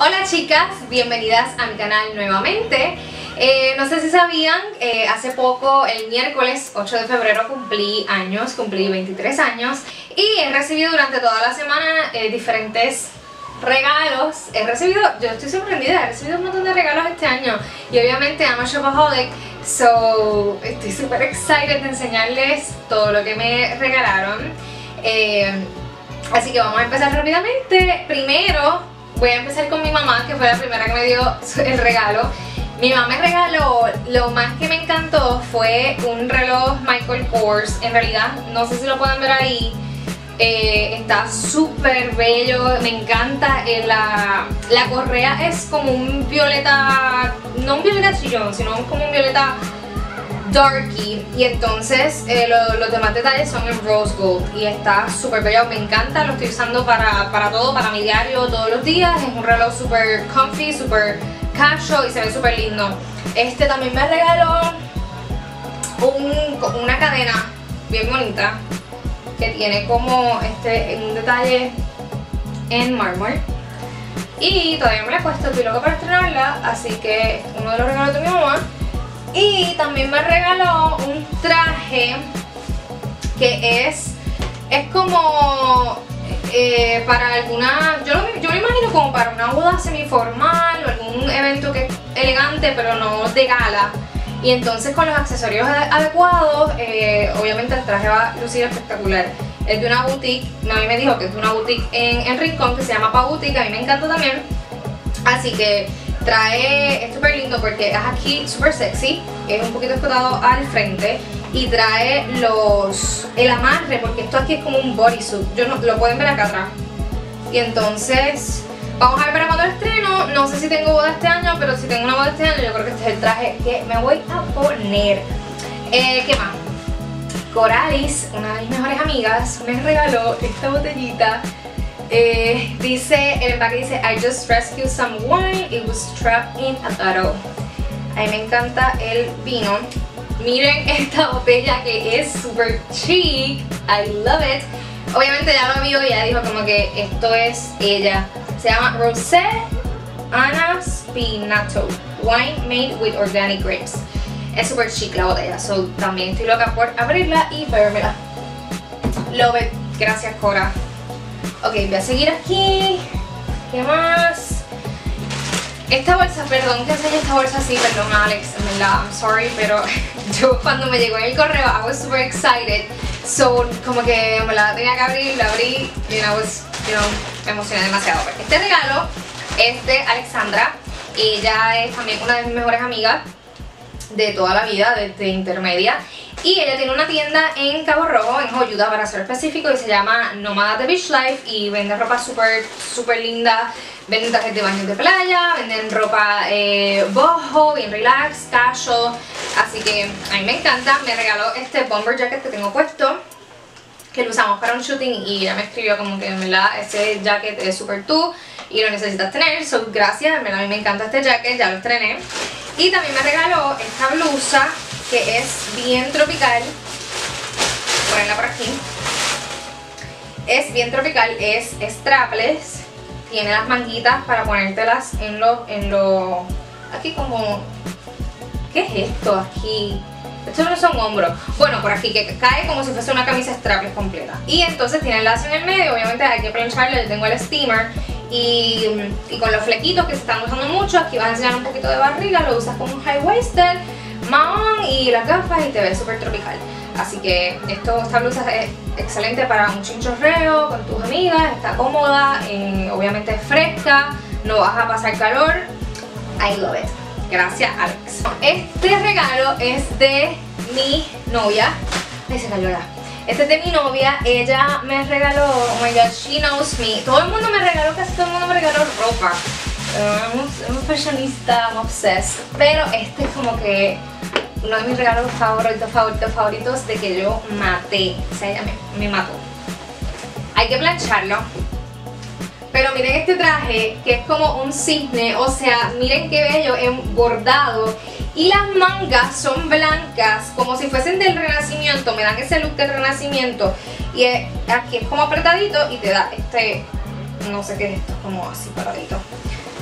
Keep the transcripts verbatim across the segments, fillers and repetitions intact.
Hola chicas, bienvenidas a mi canal nuevamente. Eh, no sé si sabían, eh, hace poco, el miércoles ocho de febrero cumplí años, cumplí veintitrés años y he recibido durante toda la semana eh, diferentes regalos. He recibido, yo estoy sorprendida, he recibido un montón de regalos este año y obviamente I'm a shopaholic, so estoy súper excited de enseñarles todo lo que me regalaron. Eh, así que vamos a empezar rápidamente. Primero voy a empezar con mi mamá, que fue la primera que me dio el regalo. Mi mamá me regaló, lo más que me encantó fue un reloj Michael Kors. En realidad, no sé si lo pueden ver ahí, eh, está súper bello, me encanta. Eh, la, la correa es como un violeta, no un violeta chillón, sino como un violeta darky, y entonces eh, lo, los demás detalles son en rose gold y está súper bello, me encanta, lo estoy usando para, para todo, para mi diario todos los días. Es un reloj súper comfy, súper casual y se ve súper lindo. Este también me regaló un, una cadena bien bonita que tiene como este un detalle en mármol y todavía me la he puesto, estoy loca para estrenarla, así que es uno de los regalos de mi mamá. Y también me regaló un traje que es, es como eh, para alguna, yo lo, yo lo imagino como para una boda semiformal o algún evento que es elegante pero no de gala. Y entonces con los accesorios adecuados, eh, obviamente el traje va a lucir espectacular. Es de una boutique, mami me dijo que es de una boutique en, en Rincón que se llama Pa Boutique, a mí me encanta también. Así que trae, es súper lindo porque es aquí súper sexy, es un poquito escotado al frente y trae los, el amarre, porque esto aquí es como un bodysuit, yo no, lo pueden ver acá atrás. Y entonces vamos a ver para cuando lo estreno. No sé si tengo boda este año, pero si tengo una boda este año yo creo que este es el traje que me voy a poner. eh, ¿Qué más? Coralis, una de mis mejores amigas, me regaló esta botellita. Eh, dice, el empaque dice I just rescued some wine, it was trapped in a bottle. A mí me encanta el vino. Miren esta botella que es super chic, I love it. Obviamente ya lo vio y ya dijo como que esto es ella. Se llama Rosé Ana Spinato, wine made with organic grapes. Es super chic la botella, so también estoy loca por abrirla y bebérmela. Love it, gracias Cora. Ok, voy a seguir aquí. ¿Qué más? Esta bolsa, perdón que enseñe esta bolsa así, perdón Alex, en verdad, I'm sorry, pero yo cuando me llegó en el correo I was super excited. So, como que me la tenía que abrir, la abrí y I was, you know, me emocioné demasiado. Este regalo es de Alexandra. Ella es también una de mis mejores amigas de toda la vida, desde intermedia. Y ella tiene una tienda en Cabo Rojo, en Joyuda para ser específico, y se llama Nómada de Beach Life y vende ropa súper súper linda. Venden trajes de baños de playa, venden ropa eh, boho, bien relax, casual. Así que a mí me encanta. Me regaló este bomber jacket que tengo puesto, que lo usamos para un shooting, y ella me escribió como que en verdad ese jacket es súper tú y lo necesitas tener. So gracias, en verdad a mí me encanta este jacket, ya lo estrené. Y también me regaló esta blusa que es bien tropical. Ponerla por aquí. Es bien tropical, es strapless. Tiene las manguitas para ponértelas en lo, en lo, aquí como, ¿qué es esto aquí? Estos no son hombros. Bueno, por aquí, que cae como si fuese una camisa strapless completa. Y entonces tiene el lazo en el medio, obviamente hay que plancharlo. Yo tengo el steamer y, y con los flequitos que se están usando mucho, aquí vas a enseñar un poquito de barriga, lo usas como un high waisted, mahón y las gafas y te ves súper tropical. Así que esto, esta blusa es excelente para un chinchorreo con tus amigas, está cómoda, eh, obviamente es fresca, no vas a pasar calor. I love it. Gracias Alex. Este regalo es de mi novia. Ay, se cayó ya. Este es de mi novia, ella me regaló, oh my god, she knows me. Todo el mundo me regaló, casi todo el mundo me regaló ropa. Uh, I'm un fashionista, I'm obsessed. Pero este es como que uno de mis regalos favoritos, favoritos, favoritos de que yo maté. O sea, ella me, me mató. Hay que plancharlo. Pero miren este traje, que es como un cisne, o sea, miren qué bello, en bordado. Y las mangas son blancas, como si fuesen del Renacimiento, me dan ese look del Renacimiento. Y es, aquí es como apretadito y te da este, no sé qué es esto, como así paradito.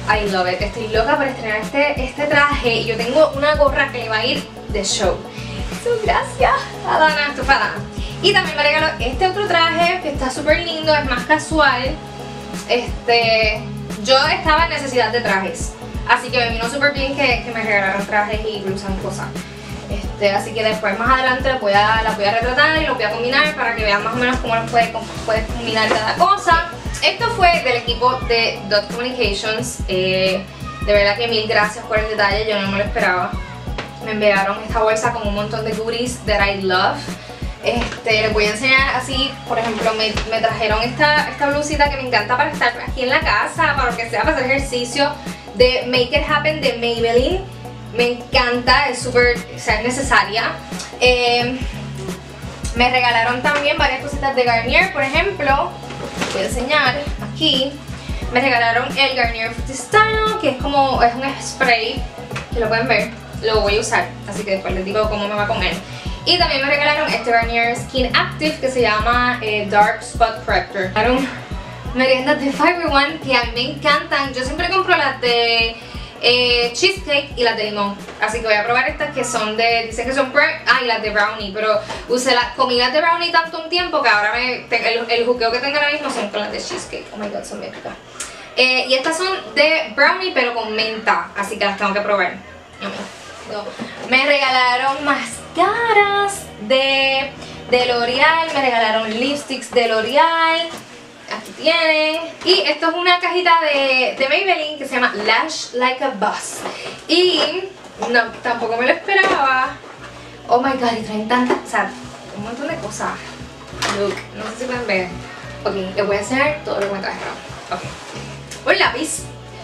I love it. Estoy loca por estrenar este, este traje y yo tengo una gorra que le va a ir de show. So, gracias a Dana, esto fue a Dana. Y también me regaló este otro traje que está súper lindo, es más casual. Este, yo estaba en necesidad de trajes, así que me vino súper bien que, que me regalaron trajes y blusas y cosas. Este, así que después más adelante las voy, a, las voy a retratar y los voy a combinar para que vean más o menos cómo los puedes puede combinar cada cosa. Esto fue del equipo de Dot Communications. Eh, de verdad que mil gracias por el detalle, yo no me lo esperaba. Me enviaron esta bolsa con un montón de goodies that I love. Este, les voy a enseñar así, por ejemplo, me, me trajeron esta, esta blusita que me encanta para estar aquí en la casa, para lo que sea, para hacer ejercicio, de Make It Happen de Maybelline. Me encanta, es súper, o sea, es necesaria. Eh, me regalaron también varias cositas de Garnier, por ejemplo, voy a enseñar aquí. Me regalaron el Garnier Fruity Style, que es como, es un spray, que lo pueden ver, lo voy a usar, así que después les digo cómo me va con él. Y también me regalaron este Garnier Skin Active que se llama eh, Dark Spot Corrector. Me regalaron meriendas de Fiber One que a mí me encantan. Yo siempre compro las de eh, cheesecake y las de limón. Así que voy a probar estas que son de, dicen que son brown, ah, y las de brownie. Pero usé las, comí las de brownie tanto un tiempo que ahora me, el, el juqueo que tengo ahora mismo son con las de cheesecake. Oh my god, son bien ricas. Eh, y estas son de brownie pero con menta, así que las tengo que probar. No. Me regalaron mascaras de, de L'Oreal, me regalaron lipsticks de L'Oreal, aquí tienen. Y esto es una cajita de, de Maybelline que se llama Lash Like a Boss. Y no, tampoco me lo esperaba. Oh my god, y traen tantas, o sea, un montón de cosas. Look, no sé si pueden ver. Ok, les voy a enseñar todo lo que me trajeron. Ok, un lápiz.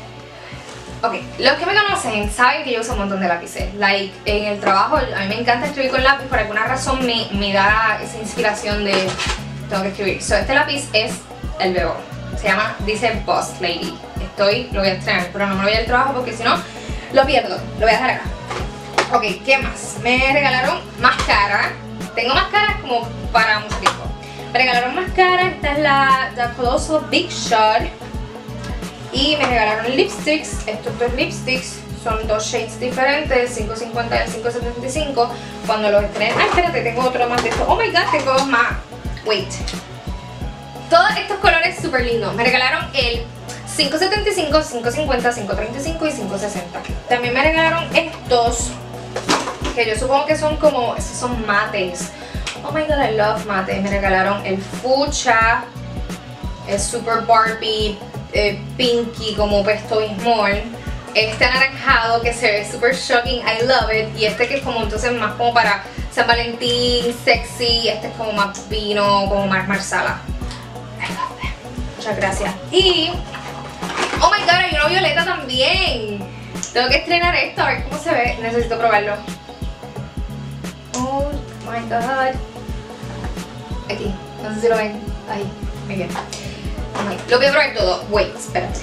Ok, los que me conocen saben que yo uso un montón de lápices. Like, en el trabajo, a mí me encanta escribir con lápiz, por alguna razón me, me da esa inspiración de tengo que escribir. So, este lápiz es el Bebo. Se llama, dice Boss Lady. Estoy, lo voy a estrenar, pero no me lo voy al trabajo porque si no, lo pierdo. Lo voy a dejar acá. Ok, ¿qué más? Me regalaron máscara. Tengo máscaras como para mucho tiempo. Me regalaron máscara. Esta es la The Colossal Big Shot. Y me regalaron lipsticks. Estos dos lipsticks son dos shades diferentes, el cinco cincuenta y el cinco setenta y cinco. Cuando los estrenen... Ay, espérate, tengo otro más de estos. Oh my god, tengo dos más. Wait. Todos estos colores súper lindos. Me regalaron el cinco setenta y cinco, cinco cincuenta, cinco treinta y cinco y cinco sesenta. También me regalaron estos, que yo supongo que son como... Esos son mates. Oh my god, I love mates. Me regalaron el fuchsia, el Super Barbie, eh, pinky como Pesto Bismol, este anaranjado que se ve super shocking, I love it, y este que es como entonces más como para San Valentín, sexy, este es como más vino, como más marsala. I love it. Muchas gracias. Y oh my god, hay una violeta también. Tengo que estrenar esto, a ver cómo se ve, necesito probarlo. Oh my god. Aquí, no sé si lo ven. Ahí, muy bien. Lo voy a probar todo. Wait, espérate.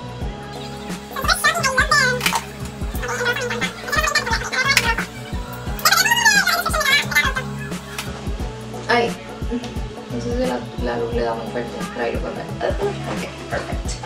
Ay, no sé si la, la luz le da muy fuerte. Pero ahí lo pueden ver. Ok, perfecto.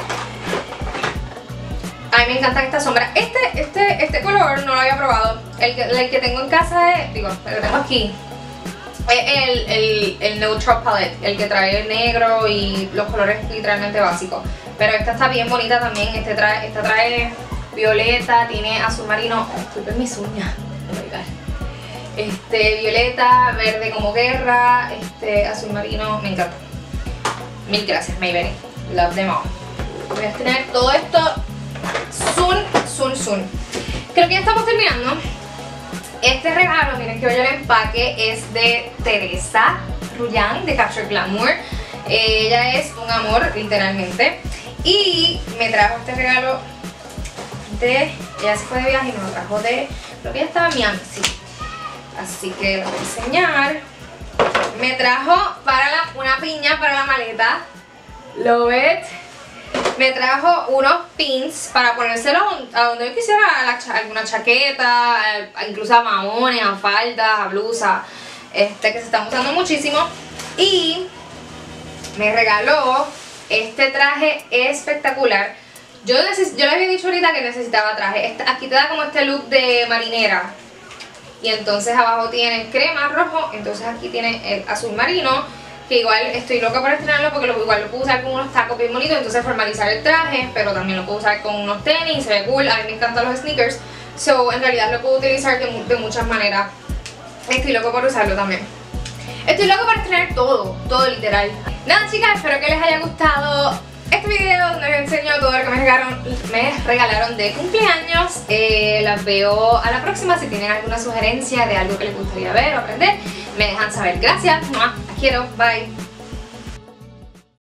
A mí me encantan estas sombras. Este, este, este color no lo había probado. El que, el que tengo en casa es, digo, el que tengo aquí, es el, el, el Neutral Palette, el que trae el negro y los colores literalmente básicos. Pero esta está bien bonita también. Este trae, esta trae violeta, tiene azul marino. Disculpen mis uñas. Oh my god. Este, violeta, verde como guerra, este, azul marino, me encanta. Mil gracias, Maybelline. Love them all. Voy a tener todo esto. Soon, soon, soon. Creo que ya estamos terminando. Este regalo, miren que bello el empaque, es de Teresa Rullán de Capture Glamour. Eh, ella es un amor, literalmente. Y me trajo este regalo de... Ella se fue de viaje y me lo trajo de... Creo que ella estaba en Miami, sí. Así que lo voy a enseñar. Me trajo para la, una piña para la maleta. Love it. Me trajo unos pins para ponérselo a donde yo quisiera, a la, alguna chaqueta, a, incluso a maones, a faldas, a blusas, este, que se están usando muchísimo. Y me regaló este traje espectacular. Yo, neces yo le había dicho ahorita que necesitaba traje. Esta, aquí te da como este look de marinera. Y entonces abajo tiene crema, rojo. Entonces aquí tiene el azul marino. Que igual estoy loca por estrenarlo porque lo, igual lo puedo usar con unos tacos bien bonitos. Entonces formalizar el traje. Pero también lo puedo usar con unos tenis. Se ve cool. A mí me encantan los sneakers. So en realidad lo puedo utilizar de, de muchas maneras. Estoy loco por usarlo también. Estoy loco por estrenar todo. Todo literal. Nada chicas, espero que les haya gustado este video donde les enseño todo lo que me regalaron, me regalaron de cumpleaños. eh, Las veo a la próxima. Si tienen alguna sugerencia de algo que les gustaría ver o aprender, me dejan saber. Gracias, las quiero, bye.